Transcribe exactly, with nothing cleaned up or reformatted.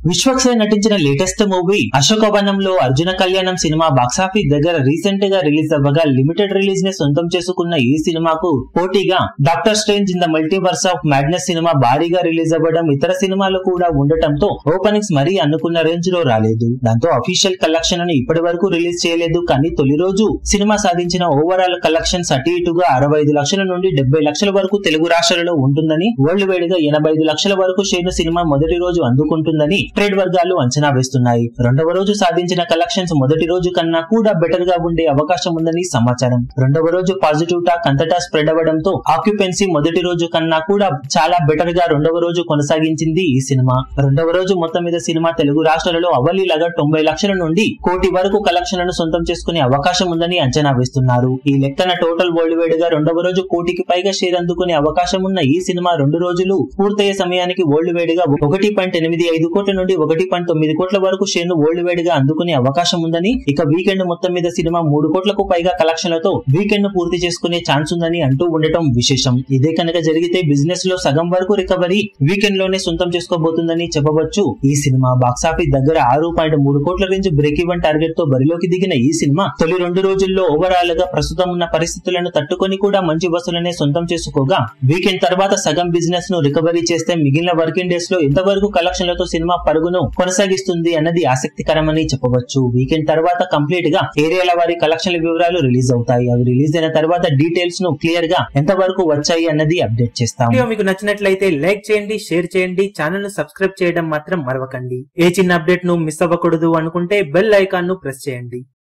విశ్వక్సేన్ నటించిన latest movie అశోకవనంలో Arjuna Kalyanam cinema box office దగ్గర రీసెంట్ గా రిలీజ్ అవ్వగా లిమిటెడ్ రిలీజ్ ని సొంతం చేసుకున్న ఈ సినిమాకు పోటీగా doctor strange in the multiverse of madness cinema భారీగా రిలీజ్ అవ్వడం, ఇతర సినిమాలు కూడా ఉండటంతో ఓపెనింగ్స్ మరీ అనుకున్న రేంజ్ లో రాలేదు. దాంతో అఫీషియల్ కలెక్షన్ ని ఇప్పటి వరకు రిలీజ్ చేయలేదు. కానీ తొలి రోజు సినిమా సాధించిన ఓవరాల్ కలెక్షన్స్ అటు ఇటుగా అరవై ఐదు లక్షల నుండి డెబ్బై లక్షల వరకు తెలుగు రాష్ట్రాలలో ఉంటుందని, వరల్డ్ వైడ్ గా ఎనభై ఐదు లక్షల వరకు షేర్ సినిమా మొదటి రోజు అందుకుంటుందని ట్రేడ్ వర్గాలు అంచనా వేస్తున్నాయి. రెండవ రోజు సాధించిన కలెక్షన్స్ మొదటి రోజు కన్నా కూడా బెటర్ గా ఉండే అవకాశం ఉందని సమాచారం. రెండవ రోజు పాజిటివ్ టాక్ అంతటా స్ప్రెడ్ అవ్వడంతో ఆక్యుపెన్సీ మొదటి రోజు కన్నా కూడా చాలా బెటర్ గా రెండవ రోజు కొనసాగించింది ఈ సినిమా. రెండవ రోజు మొత్తం మీద సినిమా తెలుగు రాష్ట్రాలలో అవలీలాగా తొంభై లక్షల నుండి కోటి వరకు కలెక్షన్లను సొంతం చేసుకునే అవకాశం ఉందని అంచనా వేస్తున్నారు. ఈ లెక్కన టోటల్ వరల్డ్ వైడ్ గా రెండవ రోజు కోటికి పైగా షేర్ అందుకునే అవకాశం ఉన్న ఈ సినిమా రెండు రోజులు పూర్తయ్యే సమయానికి వరల్డ్ వైడ్ గా ఒకటి పాయింట్ ఎనిమిది ఐదు కోట్ల నుండి ఒకటి పాయింట్ తొమ్మిది కోట్ల వరకు షేర్ ను వరల్డ్ వైడ్ గా అందుకునే అవకాశం ఉందని, ఇక వీకెండ్ మొత్తం మీద సినిమా మూడు కోట్లకు పైగా కలెక్షన్లతో వీకెండ్ ను పూర్తి చేసుకునే ఛాన్స్ ఉందని అంటూ ఉండటం విశేషం. ఇదే కనుక జరిగితే బిజినెస్ లో సగం వరకు రికవరీ వీకెండ్ లోనే సొంతం చేసుకోబోతుందని చెప్పవచ్చు. ఈ సినిమా బాక్సాఫీస్ దగ్గర ఆరు పాయింట్ మూడు కోట్ల రేంజ్ బ్రేక్ ఈవెన్ టార్గెట్ తో బరిలోకి దిగిన ఈ సినిమా తొలి రెండు రోజుల్లో ఓవరాల్ గా ప్రస్తుతం ఉన్న పరిస్థితులను తట్టుకొని కూడా మంచి వసూలనే సొంతం చేసుకోగా, వీకెండ్ తర్వాత సగం బిజినెస్ ను రికవరీ చేస్తే మిగిలిన వర్కింగ్ డేస్ లో ఎంతవరకు కలెక్షన్లతో సినిమా పరుగును కొనసాగిస్తుంది అన్నది ఆసక్తికరమని చెప్పవచ్చు. వీకెండ్ తర్వాత కంప్లీట్ గా ఏరియాల వారి కలెక్షన్ల వివరాలు రిలీజ్ అవుతాయి. అవి రిలీజ్ అయిన తర్వాత డీటెయిల్స్ ను క్లియర్ గా ఎంతవరకు వచ్చాయి అన్నది అప్డేట్ చేస్తాం. వీడియో మీకు నచ్చినట్లయితే లైక్ చేయండి, షేర్ చేయండి, ఛానల్ ను సబ్స్క్రైబ్ చేయడం మాత్రం మరవకండి. ఏ చిన్న అప్డేట్ ను మిస్ అవ్వకూడదు అనుకుంటే బెల్ ఐకాన్ ను ప్రెస్ చేయండి.